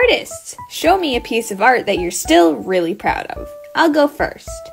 artists! Show me a piece of art that you're still really proud of. I'll go first.